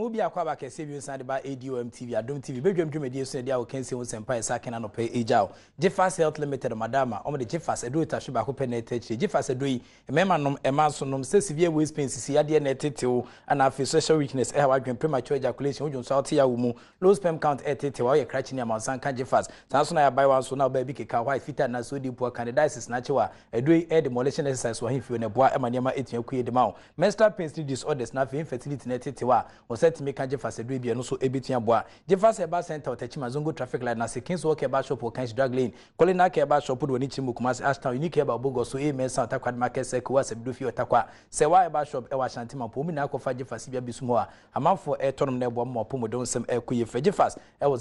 wo bi akwa ba kese bi nsade ba Adom TV Adom TV bedwam dwumedi so dia wo kanse wo sempa esa kena no pe ejao Jeffas Health Limited madama o me de Jeffas edo tasho ba ko pe na etachire Jeffas edo yi emema nom ema so nom se severe waist pain sisi ade na etetewo ana afi social weakness e ha wadwen premature ejaculation wo so out ya wo mu low sperm count etetewo ye krachi ni amansan ka Jeffas san so na ya buy one so na ba bi keka white fita na so di poor candidiasis na chewa edo yi e demolition exercise wo himfi ne boa ema niam etua kuye de ma menstrual pain disorders na afi infertility na etetewo o set me ka Jeffas edo bi no so ebetua boa Jeffas eba center otachima zongo traffic light na sekins wo ke ba shop o kan drug lane kolina ke ba shop do ni chimu kumasi ashtown unique eba bogo so e mensa otakwa market circle wa sebido fi otakwa se wa eba shop e wa shantima po mi na akofa Jeffas bia bisumo a amanfo e tonom na ebo mo pomodon sem e koye fe Jeffas e wo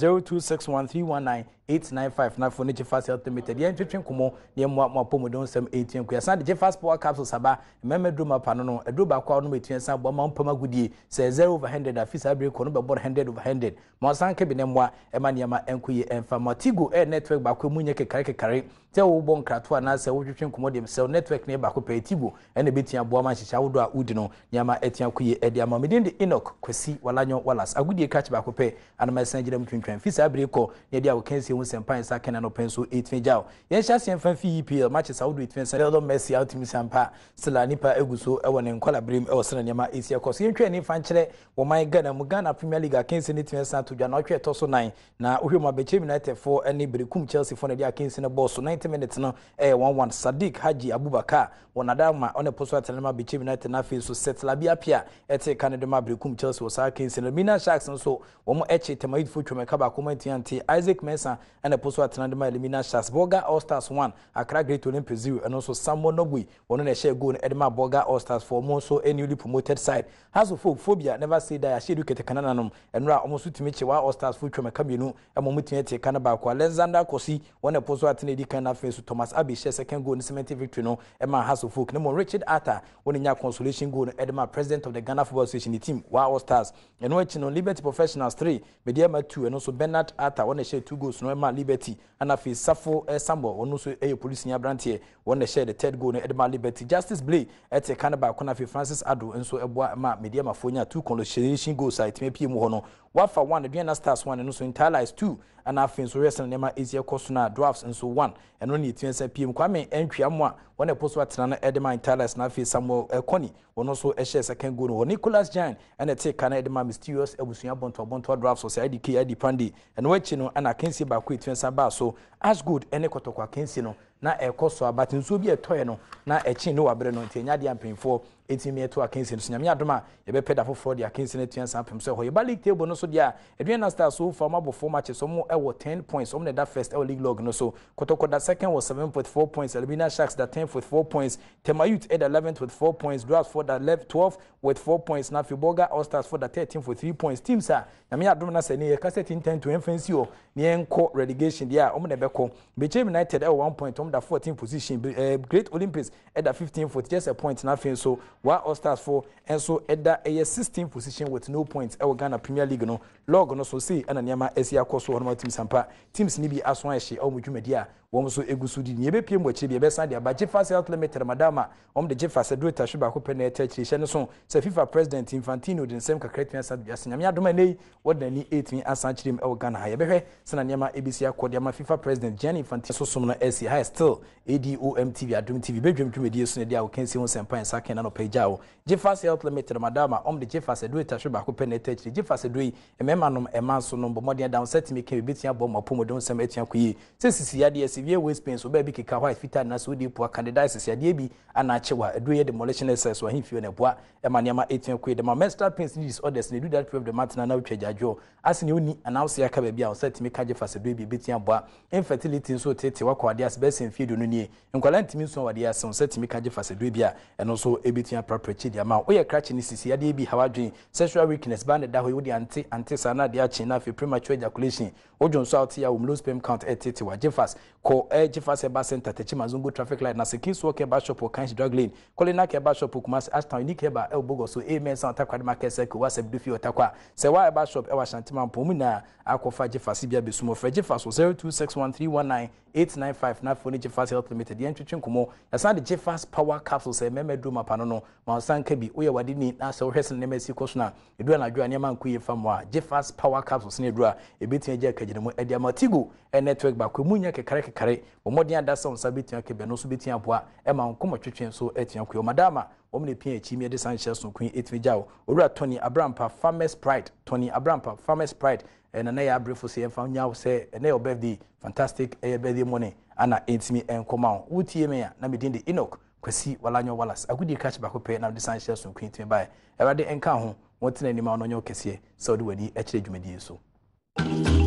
0261319895 na fo ni Jeffas Health Limited ye ntwetwen komo ne mo pomodon sem 18 kuya san Jeffas power capsules aba memedruma pa no edruba kwa no metuen san bo ma mpama gudie se 0 over 100 afisa break no be 100 over 100 mo san ke bi ne mo ema niama enkoye emfa matigo e network ba kwa munye kekare te wo bon krato na se wo twetwen komo dem se network ne ba ko pe tigo ene betia bo ma hyecha wodo a udi no niama etia koye e dia ma medin de Enoch kwasi walanyo walas agudie catch ba ko pe anama san gidam twentwan fisa break ko ne dia wo kanse wo sempan sa kena no penso 8 jao yen hya se emfa fi EPL match sa wodo 8 sen do Messi outimi sampa sela nipa eguso e wone nkola brim e wosena niama esia koso yen twa ni fa nkyere wo man Ghana mu Ghana Premier League akense ne twen sa to dwa na otwe to so 9 na ohwema Bechem United for ene brekum Chelsea for ne dia akense ne boss 90 minutes no 1-1 Sadiq Haji Abubakar wonadama one poso atenema Bechem United na fe so setla bia pia ete Canada ma brekum Chelsea wo sa akense ne Mina Sharks so wo mo eche temayid fu twemeka ba komanti ante Isaac Mensah ene poso atenema Mina Sharks Boga All Stars 1 Accra Great Olympic 0 and also Samuel Nobui wono na share goal Edema Boga All Stars for mo so a newly promoted side has of phobia never say that she educate Canada nom enra almost to meet All Stars fu twemeka bienu emomutia te Canada kwa Alexander Kosi one poso atene di kana face Thomas Abi share second goal in cement victory no Emma Hasselfolk no Richard Atta when nya consolation goal Edema president of the Ghana Football Association the team All Stars and no no Liberty Professionals 3 Mediama 2 and also Bernard Atta one share 2 goals no Emma Liberty and afi Safo Sambo one also police nya brantie one share the third goal no Edema Liberty Justice Blay at Canada kwa afi Francis Ado and so eboa ma Mediama fonya 2 consolation goals I team pm ho no wafa 1 the Diana Stars 1 and also Interlies 2 and afi so rest na easier cost na drafts and so 1 and only 20 pm kwame entwiamwa one post watena na Edema Interlies na afi Samuel Koni one also share second goal no Nicholas Jan and take Canada Edema mysterious ebusunya bonto drafts so say IDK ID Pandi and wechi no ana kensi ba ku 20 ba so as good ene kotokwa kensi no na ekoso abatin so bi etoye no na echi no wabre no ntenya de ampemfo etimi eto akensi no nyame adoma ye be peda foforo de akensi no tuan sampem so ho ye ba league table no so dia Edwina Stars so for mabo 4 matches so mo e wo 10 points so mo that first league log no so kotoko that second was 7.4 points Elvina Sharks that 10th with 4 points Temayut at 11th with 4 points Drafts for that left 12th with 4 points na Fiboga All Stars for the 13th with 3 points teams are nyame adoma na se ne ye cassette intent to enfensi o ne enko relegation dia o mo ne beko Bechem United at 1 point on the 14th position Great Olympics at the 15th with just a point na fin so while All Stars for and so at the 16th position with no points e Ghana Premier League no log no so see ana niama esia koso ho team sampa teams ni bi aso ahye o mudwumadi a wo so egusu di ni ebepiem wachi bi ebesa de aba Jeffas Health Limited madama the Jeffas Edweta Shuba ko pene etachiri hye no so se FIFA president Infantino den sem kakretwen sa bia se nyame adoma nei wodani 18 asanchirim e Ghana ha ye behwe se na niama ebisi akode ama FIFA president Gianni Infantino so som na esi high still Adom TV Adom TV bedwumdwumadi so ne dia wo kansi won sempan sa kena no pagyawo Jeffas Health Limited madama the Jeffas Edweta Shuba ko pene etachiri Jeffas Edwei ememanom emanso no bomodien down set me ke betia bom apomodon sem etia koyi se sisi yade severe waist pain so ba bi keka white fita na so di poa candidiasis yade bi ana chewa edoye demolition exercise wa himfio ne boa emaniama etia koyi de ma menstrual pains disorders ne do that prove the matter na utwajajo asini oni announce ya ka ba bia set me ka Jeffas Edwei bi betia boa infertility so tete wakwa de as best infeed no nie nkwala ntimi so wade as set me ka Jeffas Edwei bia eno so ebetia property de ama oye krachi ni sisi yade bi hawadwen sexual weakness band da ho yodi anti sana de achi na fi premature ejaculation ojon so out ya low sperm count etete wa Jeffas ko Jeffas eba center techima zongo traffic light na sekins wo ke ba shop o kan drug lane kolina ke ba shop kumasi ashtown unique ba e bogo so e men santa kwade market circle wa sebdu fi otakwa se wa eba shop e wa shantima mpomu na akofa Jeffas bia besumo fra Jeffas 0261319895 895 na phone Jeffas Health Limited yen twetwe nkomo yasan de Jeffas Power Capsules e meme drum apano no ma san ka bi woyɛ wade ni na sɛ wohwɛ sen ne masi koso na edu anadwo a nneɛma nko yɛ fam a Jeffas Power Capsules ne edu a ebetia agya kagire mu ade amatigo network ba ko munya kekare wo modern adasa on sabetia ke be no so betia boa e ma nkomo twetwe so etia ko madama wo me pia echi me de Sanchez so kun etveja wo owura Tony Abrampa Farmers Pride Tony Abrampa Farmers Pride na na ya brefo se yemfa nya wo se na your birthday fantastic birthday morning ana entimi enkoma wo wutie me ya na me din de Enoch kwasi walanyo walas agudi catch back pe na de Sanchez so kun etimi bai e wade enka ho wotena ni ma no nyo kese se odi wani e kire dwumadi so